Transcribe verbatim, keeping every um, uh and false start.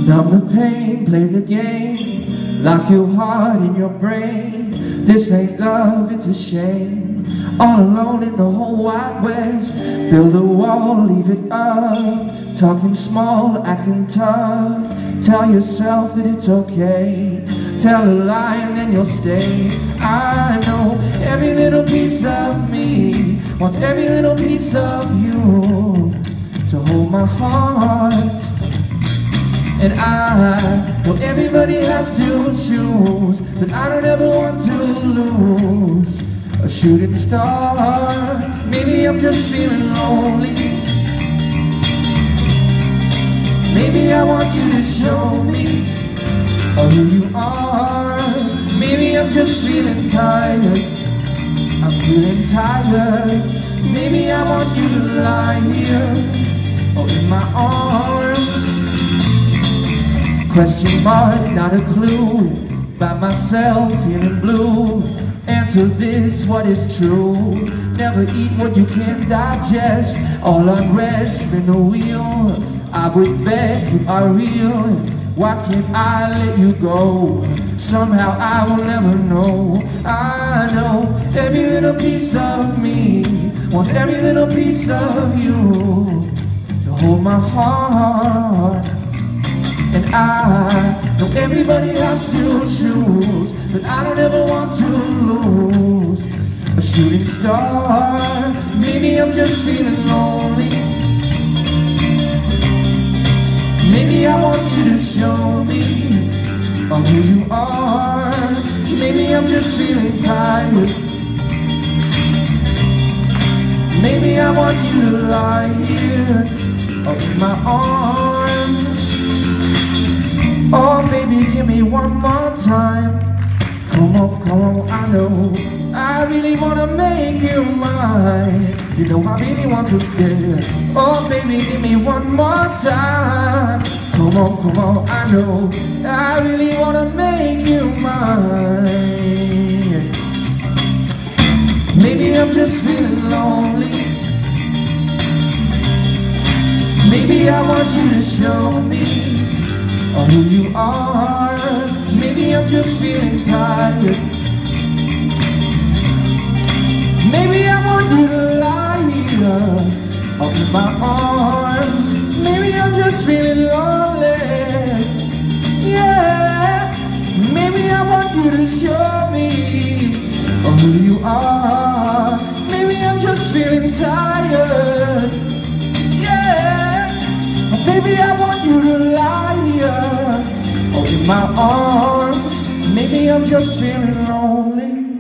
Numb the pain, play the game, lock your heart in your brain. This ain't love, it's a shame. All alone in the whole wide west. Build a wall, leave it up. Talking small, acting tough. Tell yourself that it's okay. Tell a lie and then you'll stay. I know every little piece of me wants every little piece of you to hold my heart. And I know everybody has to choose, but I don't ever want to lose a shooting star. Maybe I'm just feeling lonely. Maybe I want you to show me who you are. Maybe I'm just feeling tired. I'm feeling tired. Maybe I want you to lie here or in my arms. Question mark, not a clue. By myself, feeling blue. Answer this, what is true? Never eat what you can't digest. All unrest, spin the wheel. I would bet you are real. Why can't I let you go? Somehow I will never know. I know every little piece of me wants every little piece of you to hold my heart. And I know everybody has to choose, but I don't ever want to lose a shooting star. Maybe I'm just feeling lonely. Maybe I want you to show me who you are. Maybe I'm just feeling tired. Maybe I want you to lie here in my arms. Oh baby, give me one more time. Come on, come on, I know I really wanna make you mine. You know I really want to, yeah. Oh baby, give me one more time. Come on, come on, I know I really wanna make you mine. Maybe I'm just feeling lonely. Maybe I want you to show me who you are. Maybe I'm just feeling tired. Maybe I want you to lie here up in my arms. Maybe I'm just feeling lonely. Yeah. Maybe I want you to show me who you are. Maybe I'm just feeling tired. Yeah. Maybe I want you to lie here in my arms. Maybe I'm just feeling lonely.